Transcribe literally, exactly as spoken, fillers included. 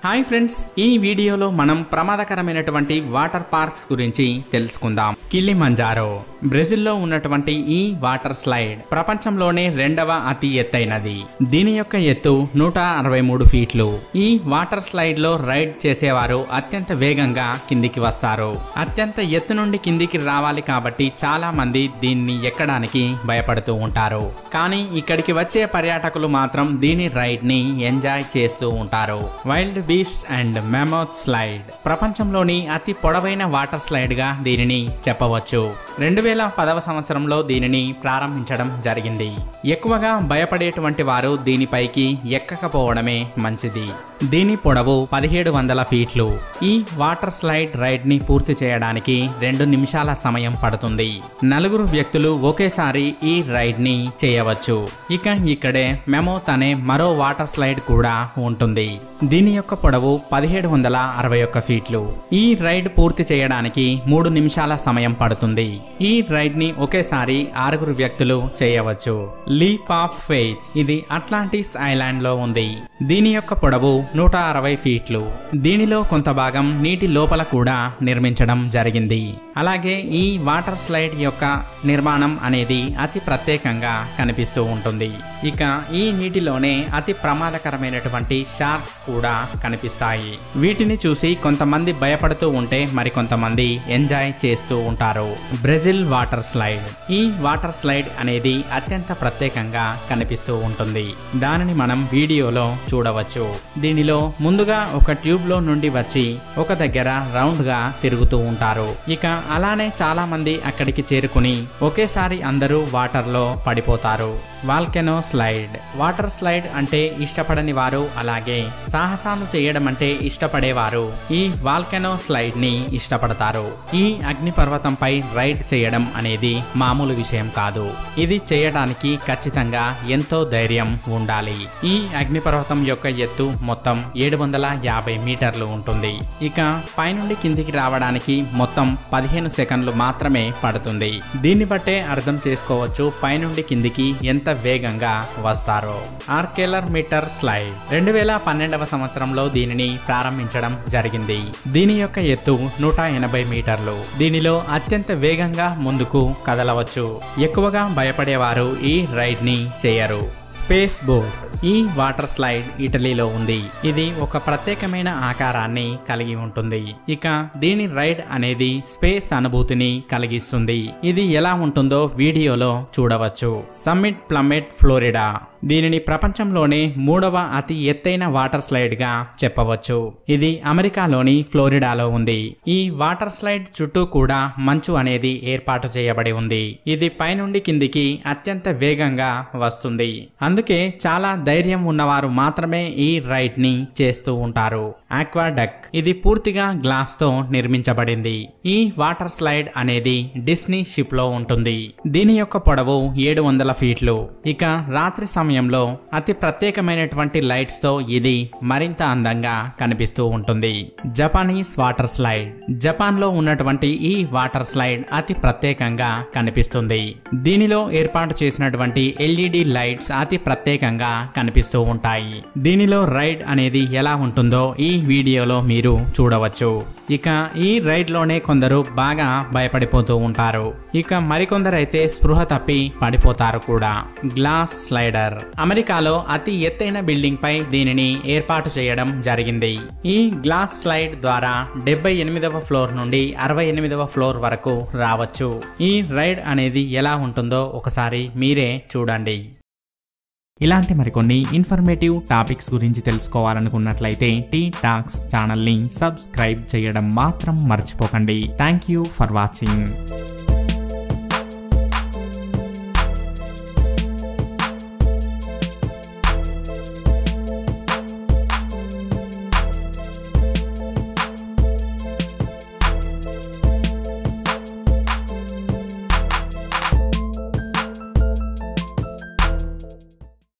Hi friends, ఈ వీడియోలో మనం ప్రమాదకరమైనటువంటి వాటర్ పార్క్స్ గురించి తెలుసుకుందాం. కిలిమంజారో బ్రెజిల్లో ఉన్నటువంటి ఈ వాటర్ స్లైడ్ ప్రపంచంలోనే రెండవ అతి ఎత్తైనది. దీని యొక్క ఎత్తు నూట అరవై మూడు ఫీట్లు. ఈ వాటర్ స్లైడ్ లో రైడ్ చేసేవారు అత్యంత వేగంగా కిందికి వస్తారు. అత్యంత ఎత్తు నుండి కిందికి రావాలి కాబట్టి చాలా మంది దీన్ని ఎక్కడానికి భయపడుతూ ఉంటారు. కానీ ఇక్కడికి వచ్చే పర్యాటకులు మాత్రం దీని రైడ్ ని ఎంజాయ్ చేస్తూ ఉంటారు. Wild beast and mammoth slide ప్రపంచంలోని అతి పొడవైన వాటర్ స్లైడ్ గా దీనిని చెప్పవచ్చు. రెండు వేల పదవ సంవత్సరంలో దీనిని ప్రారంభించడం జరిగింది. ఎక్కువగా భయపడేటువంటి వారు దీనిపైకి ఎక్కకపోవడమే మంచిది. దీని పొడవు పదిహేడు వందల ఫీట్లు. ఈ వాటర్ స్లైడ్ రైడ్ ని పూర్తి చేయడానికి రెండు నిమిషాల సమయం పడుతుంది. నలుగురు వ్యక్తులు ఒకేసారి ఈ రైడ్ ని చేయవచ్చు. ఇక ఇక్కడే మెమోత్ అనే మరో వాటర్ స్లైడ్ కూడా ఉంటుంది. దీని యొక్క పొడవు పదిహేడు వందల అరవై ఒక్క ఫీట్లు. ఈ రైడ్ పూర్తి చేయడానికి మూడు నిమిషాల సమయం పడుతుంది. ఈ రైడ్ ని ఒకేసారి ఆరుగురు వ్యక్తులు చేయవచ్చు. లీప్ ఆఫ్ ఫెయిత్ ఇది అట్లాంటిస్ ఐలాండ్ లో ఉంది. దీని యొక్క పొడవు నూట అరవై ఫీట్లు. దీనిలో కొంత భాగం నీటి లోపల కూడా నిర్మించడం జరిగింది. అలాగే ఈ వాటర్ స్లైడ్ యొక్క నిర్మాణం అనేది అతి ప్రత్యేకంగా కనిపిస్తూ ఉంటుంది. ఇక ఈ నీటిలోనే అతి ప్రమాదకరమైనటువంటి షార్క్స్ కూడా కనిపిస్తాయి. వీటిని చూసి కొంతమంది భయపడుతూ ఉంటే మరికొంతమంది ఎంజాయ్ చేస్తూ ఉంటారు. బ్రెజిల్ వాటర్ స్లైడ్ ఈ వాటర్ స్లైడ్ అనేది అత్యంత ప్రత్యేకంగా కనిపిస్తూ ఉంటుంది. దానిని మనం వీడియోలో చూడవచ్చు. దీనిలో ముందుగా ఒక ట్యూబ్ లో నుండి వచ్చి ఒక దగ్గర రౌండ్ గా తిరుగుతూ ఉంటారు. ఇక అలానే చాలా మంది అక్కడికి చేరుకుని ఒకేసారి అందరూ వాటర్ లో పడిపోతారు. వాల్కెనో స్లైడ్ వాటర్ స్లైడ్ అంటే ఇష్టపడని వారు, అలాగే సాహసాలు చేయడం అంటే ఇష్టపడేవారు ఈ వాల్కెనో స్లైడ్ ని ఇష్టపడతారు. ఈ అగ్నిపర్వతంపై రైడ్ చేయడం అనేది మామూలు విషయం కాదు. ఇది చేయడానికి ఖచ్చితంగా ఎంతో ధైర్యం ఉండాలి. ఈ అగ్నిపర్వతం యొక్క ఎత్తు మొత్తం ఏడు వందల యాభై మీటర్లు ఉంటుంది. ఇక పైనుండి కిందికి రావడానికి మొత్తం పదిహేను సెకండ్లు మాత్రమే పడుతుంది. దీన్ని బట్టే అర్థం చేసుకోవచ్చు పైనుండి కిందికి ఎంత వేగంగా వస్తారో. ఆర్కెలర్ మీటర్ స్లైడ్ రెండు వేల పన్నెండవ సంవత్సరంలో దీనిని ప్రారంభించడం జరిగింది. దీని యొక్క ఎత్తు నూట ఎనభై మీటర్లు. దీనిలో అత్యంత వేగంగా ముందుకు కదలవచ్చు. ఎక్కువగా భయపడేవారు ఈ రైడ్ ని చేయరు. స్పేస్ బోట్ ఈ వాటర్ స్లైడ్ ఇటలీలో ఉంది. ఇది ఒక ప్రత్యేకమైన ఆకారాన్ని కలిగి ఉంటుంది. ఇక దీని రైడ్ అనేది స్పేస్ అనుభూతిని కలిగిస్తుంది. ఇది ఎలా ఉంటుందో వీడియోలో చూడవచ్చు. సమ్మిట్ ప్లమెట్ ఫ్లోరిడా దీనిని ప్రపంచంలోనే మూడవ అతి ఎత్తైన వాటర్ స్లైడ్ గా చెప్పవచ్చు. ఇది అమెరికాలోని ఫ్లోరిడాలో ఉంది. ఈ వాటర్ స్లైడ్ చుట్టూ కూడా మంచు అనేది ఏర్పాటు చేయబడి ఉంది. ఇది పైనుండి కిందికి అత్యంత వేగంగా వస్తుంది. అందుకే చాలా ధైర్యం ఉన్నవారు మాత్రమే ఈ రైడ్ ని చేస్తూ ఉంటారు. ఆక్వాడక్ ఇది పూర్తిగా గ్లాస్ తో నిర్మించబడింది. ఈ వాటర్ స్లైడ్ అనేది డిస్నీ షిప్ లో ఉంటుంది. దీని యొక్క పొడవు ఏడు వందల ఫీట్లు. ఇక రాత్రి సమయంలో అతి ప్రత్యేకమైనటువంటి లైట్స్ తో ఇది మరింత అందంగా కనిపిస్తూ ఉంటుంది. జపానీస్ వాటర్ స్లైడ్ జపాన్ లో ఉన్నటువంటి ఈ వాటర్ స్లైడ్ అతి ప్రత్యేకంగా కనిపిస్తుంది. దీనిలో ఏర్పాటు చేసినటువంటి ఎల్ఈడి లైట్స్ అతి ప్రత్యేకంగా కనిపిస్తూ ఉంటాయి. దీనిలో రైడ్ అనేది ఎలా ఉంటుందో ఈ వీడియోలో మీరు చూడవచ్చు. ఇక ఈ రైడ్ లోనే కొందరు బాగా భయపడిపోతూ ఉంటారు. ఇక మరికొందరైతే స్పృహ తప్పి పడిపోతారు కూడా. గ్లాస్ స్లైడర్ అమెరికాలో అతి ఎత్తైన బిల్డింగ్ పై దీనిని ఏర్పాటు చేయడం జరిగింది. ఈ గ్లాస్ స్లైడ్ ద్వారా డెబ్బై ఎనిమిదవ ఫ్లోర్ నుండి అరవై ఎనిమిదవ ఫ్లోర్ వరకు రావచ్చు. ఈ రైడ్ అనేది ఎలా ఉంటుందో ఒకసారి మీరే చూడండి. ఇలాంటి మరికొన్ని ఇన్ఫర్మేటివ్ టాపిక్స్ గురించి తెలుసుకోవాలనుకున్నట్లయితే టీ టాక్స్ ఛానల్ని సబ్స్క్రైబ్ చేయడం మాత్రం మర్చిపోకండి. Thank you for watching.